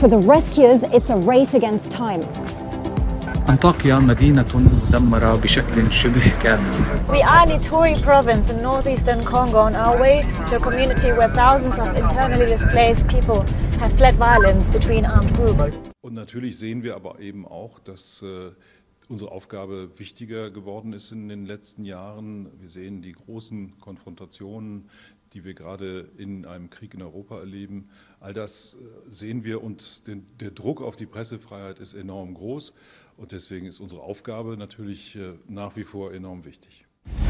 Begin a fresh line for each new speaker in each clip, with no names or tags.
For the rescuers, it's a race against time.
أنطاكيا مدينة مدمرة بشكل شبه كامل.
We are in Ituri province in northeastern Congo on our way to a community where thousands of internally displaced people have fled violence between armed groups.
Und natürlich sehen wir aber eben auch, dass unsere Aufgabe wichtiger geworden ist in den letzten Jahren. Wir sehen die großen Konfrontationen, die wir gerade in einem Krieg in Europa erleben. All das sehen wir und der Druck auf die Pressefreiheit ist enorm groß. Und deswegen ist unsere Aufgabe natürlich nach wie vor enorm wichtig.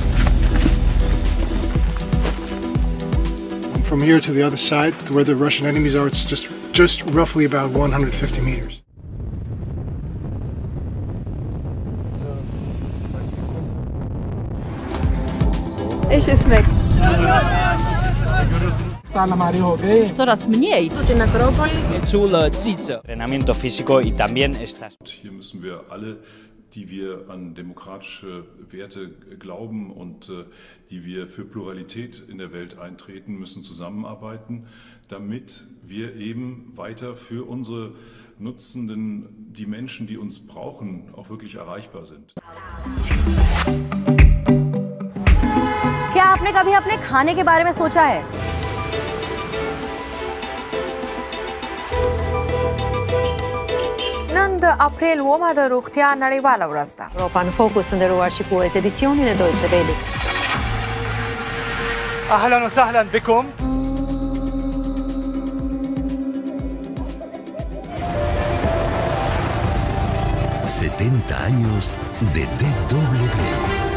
From here to the other side, to where the Russian enemies are, it's just roughly about 150 meters.
Ich ist weg.
Coraz mniej.
Entrenamiento físico y también estas.
Hier müssen wir alle, die wir an demokratische Werte glauben und die wir für Pluralität in der Welt eintreten, müssen zusammenarbeiten, damit wir eben weiter für unsere Nutzenden, die Menschen, die uns brauchen, auch wirklich erreichbar sind.
क्या आपने कभी अपने खाने के बारे में सोचा है?
نن د اپریل 9 د روغتیا نړیواله ورځ ده.
Europa në fokus ndërruar shikues edicionin e Deutsche Welle.
أهلا وسهلا بكم.
70 años de DW.